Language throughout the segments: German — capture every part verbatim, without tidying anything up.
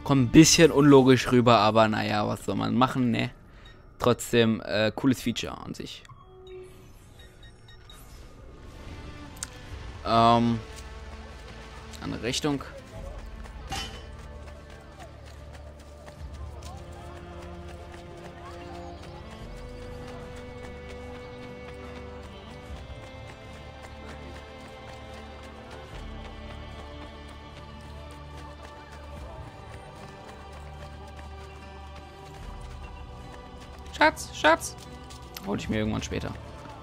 Kommt ein bisschen unlogisch rüber, aber naja, was soll man machen, ne? Trotzdem, äh, cooles Feature an sich. Ähm, andere Richtung. Schatz, Schatz. Hol ich mir irgendwann später.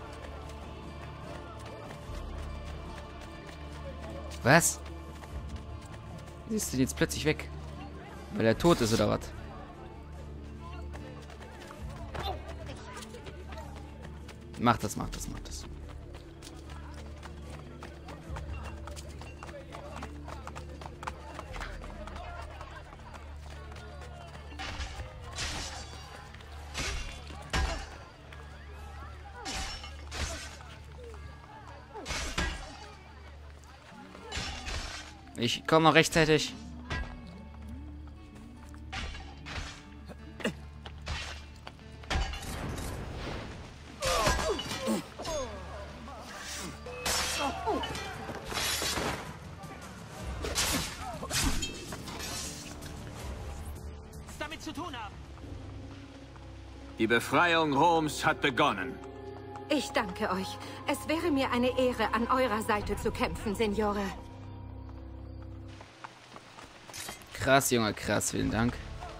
Was? Wie ist denn jetzt plötzlich weg? Weil er tot ist oder was? Mach das, mach das, mach das. Ich komme noch rechtzeitig. Damit zu tun haben. Die Befreiung Roms hat begonnen. Ich danke euch. Es wäre mir eine Ehre, an eurer Seite zu kämpfen, Signore. Krass, Junge, krass. Vielen Dank.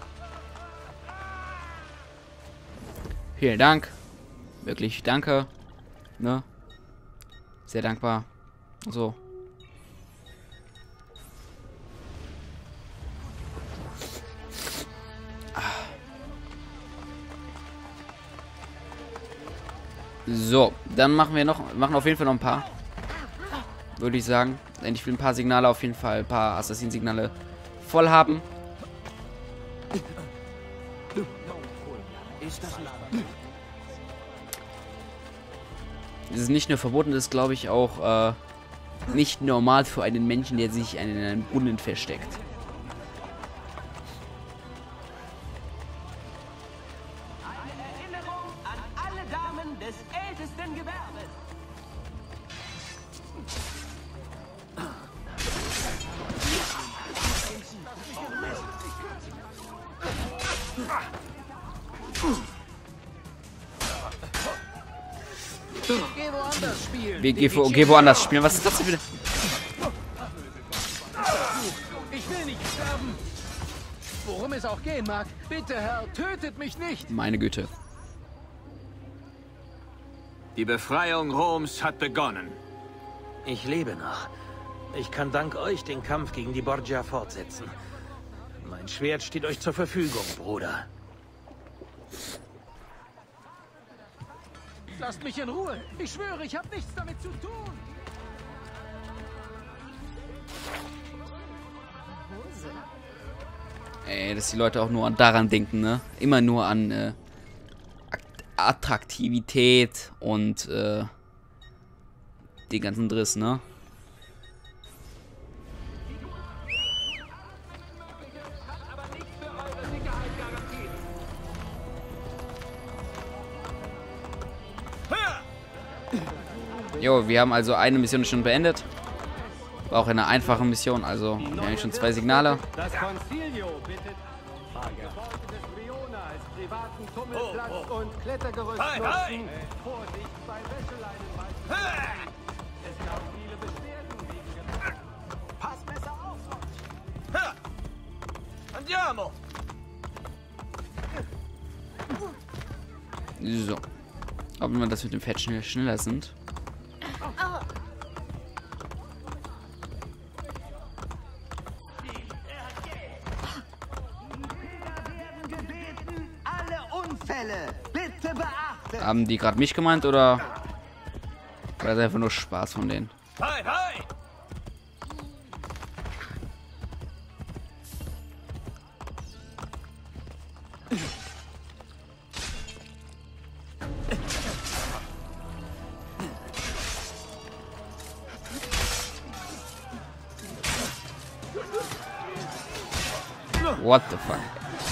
Vielen Dank. Wirklich, danke. Ne? Sehr dankbar. So. So, dann machen wir noch, machen auf jeden Fall noch ein paar. Würde ich sagen. Denn ich will ein paar Signale auf jeden Fall, ein paar Assassin-Signale voll haben. Das ist nicht nur verboten, das ist, glaube ich, auch äh, nicht normal für einen Menschen, der sich in einem Brunnen versteckt. Eine Erinnerung an alle Damen des ältesten Gewerbes. Geh woanders spielen. Wir gehen wo, geh woanders spielen. Was ist das denn für eine... Ich will nicht sterben. Worum es auch gehen mag. Bitte, Herr, tötet mich nicht. Meine Güte. Die Befreiung Roms hat begonnen. Ich lebe noch. Ich kann dank euch den Kampf gegen die Borgia fortsetzen. Mein Schwert steht euch zur Verfügung, Bruder. Lasst mich in Ruhe. Ich schwöre, ich habe nichts damit zu tun. Ey, dass die Leute auch nur an daran denken, ne? Immer nur an äh, Attraktivität und äh, den ganzen Driss, ne? Jo, wir haben also eine Mission schon beendet. War auch eine einfache Mission, also wir haben schon zwei Signale. Das Concilio bittet Gebäude des Riona als privaten Tummelplatz Oh, oh. und Klettergerüst Hi, hi. nutzen. Vorsicht bei Wäscheleinen. Es gab viele Beschwerden wegen Pass besser auf. Ha! Andiamo! So. Ob wir das mit dem Fett schnell, schneller sind. Bitte beachtet! Haben die gerade mich gemeint oder war das einfach nur Spaß von denen? Hi, hi! What the fuck?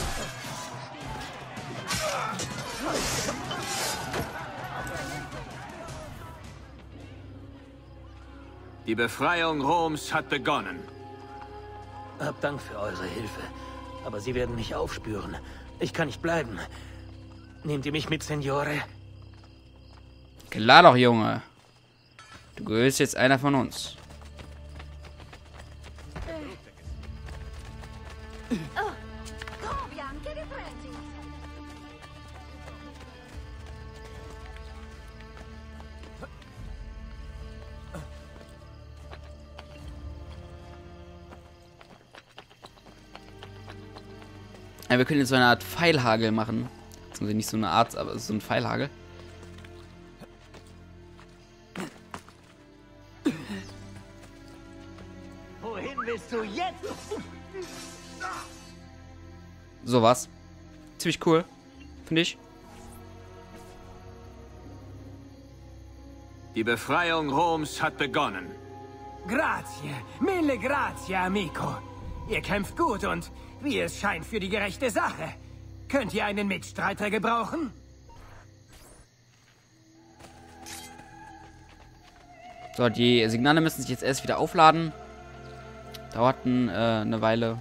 Die Befreiung Roms hat begonnen. Hab Dank für eure Hilfe. Aber sie werden mich aufspüren. Ich kann nicht bleiben. Nehmt ihr mich mit, Signore? Klar doch, Junge. Du gehörst jetzt einer von uns. Ja, wir können jetzt so eine Art Pfeilhagel machen. Also nicht so eine Art, aber so ein Pfeilhagel. Wohin willst du jetzt? Sowas. Ziemlich cool. Finde ich. Die Befreiung Roms hat begonnen. Grazie, mille grazie, amico. Ihr kämpft gut und, wie es scheint, für die gerechte Sache. Könnt ihr einen Mitstreiter gebrauchen? So, die Signale müssen sich jetzt erst wieder aufladen. Dauerten äh, eine Weile.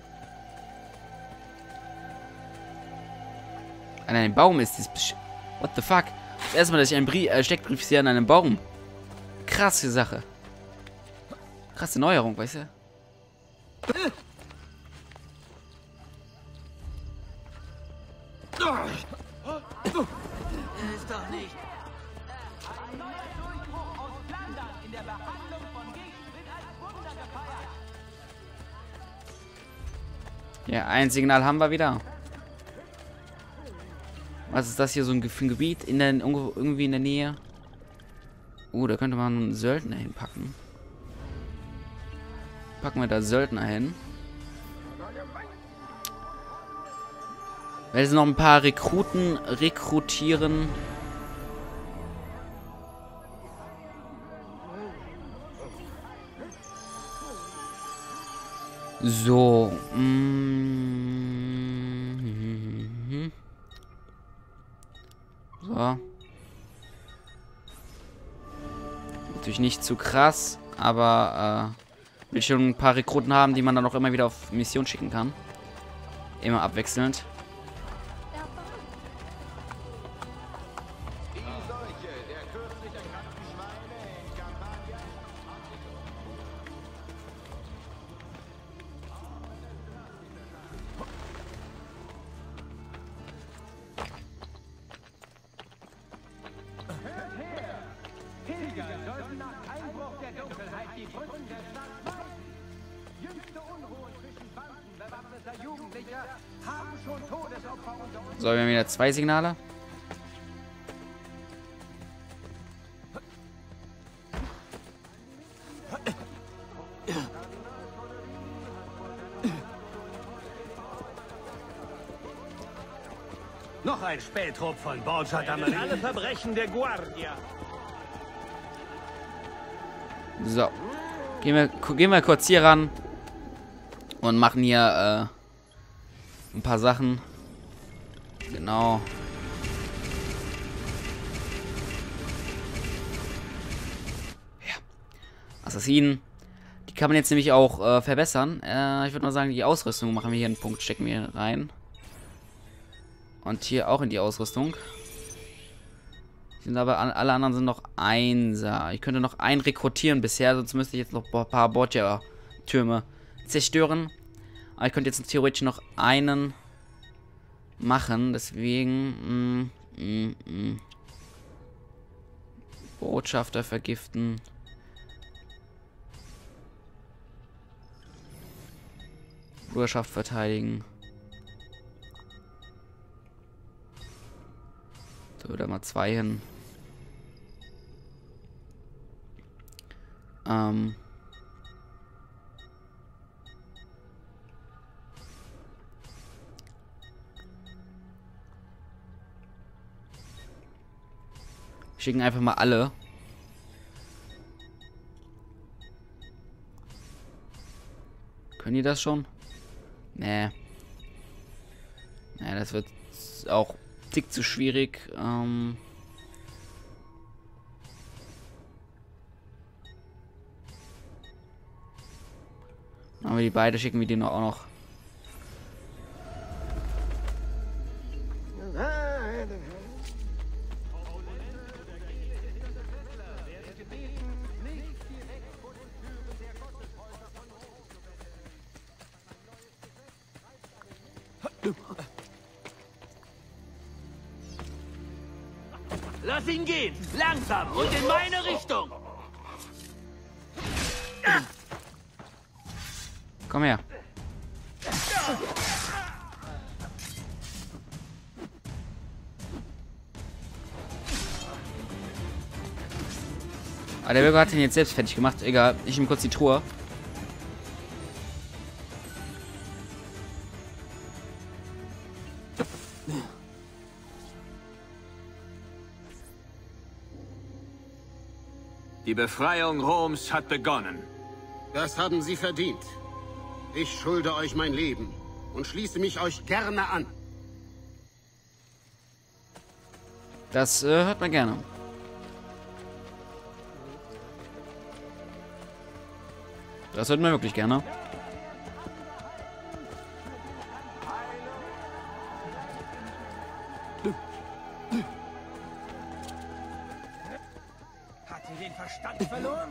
An einem Baum ist dieses... What the fuck? Das erste Mal, dass ich einen Brie äh, Steckbrief sehe an einem Baum. Krasse Sache. Krasse Neuerung, weißt du? Ist doch nicht. Ein neuer Durchbruch aus Flandern in der Behandlung von Gicht wird als Wunder gefeiert. Ja, ein Signal haben wir wieder. Was ist das hier, so ein Ge- ein Gebiet in der, irgendwie in der Nähe? Oh, da könnte man einen Söldner hinpacken. Packen wir da Söldner hin. Weil sie noch ein paar Rekruten rekrutieren. So. Mm, so. Natürlich nicht zu krass, aber äh, will schon ein paar Rekruten haben, die man dann auch immer wieder auf Mission schicken kann. Immer abwechselnd. Pilger sollten nach Einbruch der Dunkelheit die Brücken der Stadt meiden. Jüngste Unruhen zwischen Banden bewaffneter Jugendlicher haben schon Todesopfer unter uns. So, wir haben wieder zwei Signale. Noch ein Spähtrupp von Borgia Damarin. Alle Verbrechen der Guardia. So. Gehen wir, gehen wir kurz hier ran. Und machen hier äh, ein paar Sachen. Genau. Ja. Assassinen. Die kann man jetzt nämlich auch äh, verbessern. Äh, ich würde mal sagen, die Ausrüstung machen wir hier einen Punkt, stecken wir rein. Und hier auch in die Ausrüstung. Sind aber alle anderen sind noch Einser. Ich könnte noch einen rekrutieren bisher, sonst müsste ich jetzt noch ein paar Borgia-Türme zerstören. Aber ich könnte jetzt theoretisch noch einen machen. Deswegen. Mm, mm, mm. Botschafter vergiften. Bruderschaft verteidigen. So, da mal zwei hin. Ähm. Schicken einfach mal alle. Können die das schon? Nee. Ja, das wird auch dick zu schwierig. Ähm Aber die beiden schicken wir die noch auch noch. Lass ihn gehen! Langsam und in meine Richtung! Komm her. Ah, der Bürger hat ihn jetzt selbst fertig gemacht. Egal, ich nehme kurz die Truhe. Die Befreiung Roms hat begonnen. Das haben Sie verdient. Ich schulde euch mein Leben und schließe mich euch gerne an. Das äh, hört man gerne. Das hört man wirklich gerne. Hat ihr den Verstand verloren?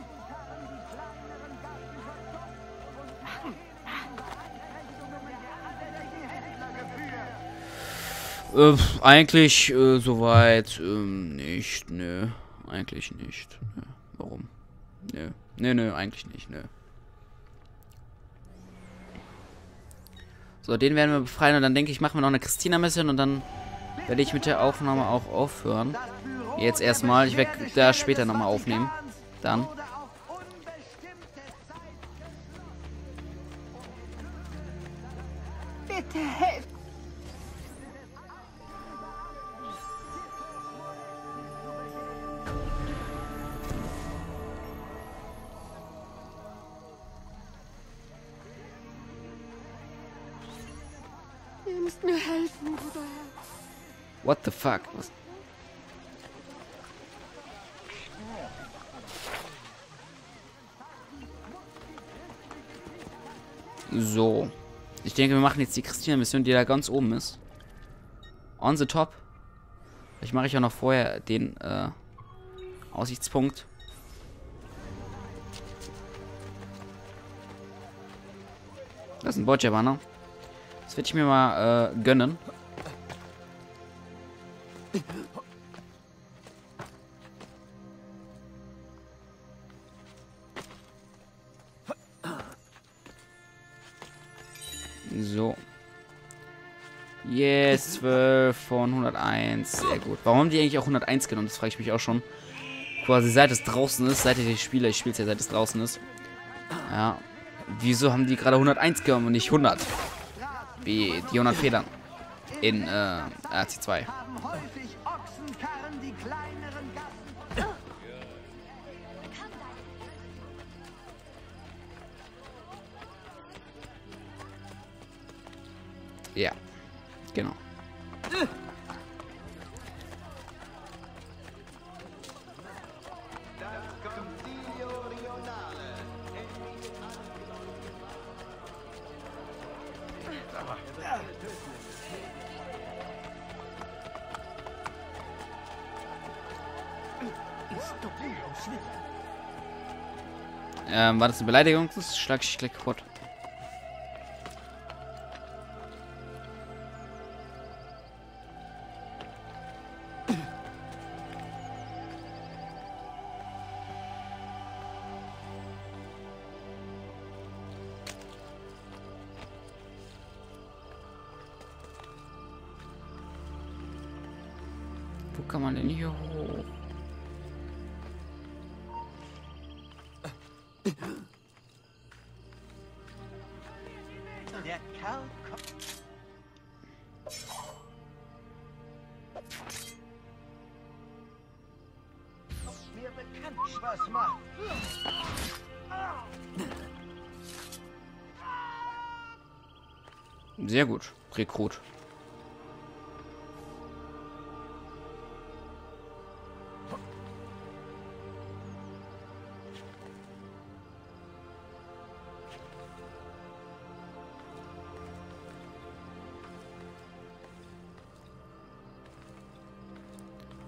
Äh, eigentlich äh, soweit ähm, nicht, nö. Eigentlich nicht. Nö. Warum? Nö. Nö, nö, eigentlich nicht, nö. So, den werden wir befreien und dann denke ich, machen wir noch eine Christina-Mission und dann werde ich mit der Aufnahme auch aufhören. Jetzt erstmal, ich werde da später nochmal aufnehmen. Dann. Bitte helft. Ihr müsst mir helfen, Bruder. What the fuck? Was? So. Ich denke, wir machen jetzt die Christina-Mission, die da ganz oben ist. On the top. Vielleicht mache ich auch noch vorher den äh, Aussichtspunkt. Das ist ein Boccia-Banner. Das werde ich mir mal äh, gönnen. So. Yes, zwölf von hunderteins. Sehr gut. Warum haben die eigentlich auch hunderteins genommen? Das frage ich mich auch schon. Quasi seit es draußen ist, seit ich die spiele. Ich spiele es ja seit es draußen ist. Ja. Wieso haben die gerade hunderteins genommen und nicht hundert? Wie die hundert Federn in äh, R C zwei. Ja, genau. Ähm, war das eine Beleidigung? Das schlag ich gleich kaputt. Wo kann man denn hier hoch? Der Kerl kommt. Mir bekannt, was macht. Sehr gut, Rekrut.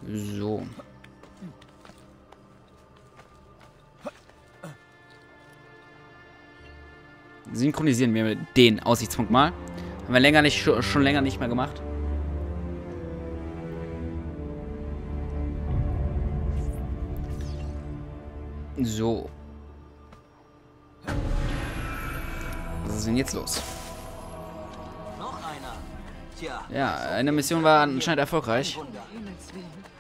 So. Synchronisieren wir den Aussichtspunkt mal. Haben wir länger nicht, schon länger nicht mehr gemacht. So. Was ist denn jetzt los? Noch einer. Tja. Ja, eine Mission war anscheinend erfolgreich. Himmels Willen.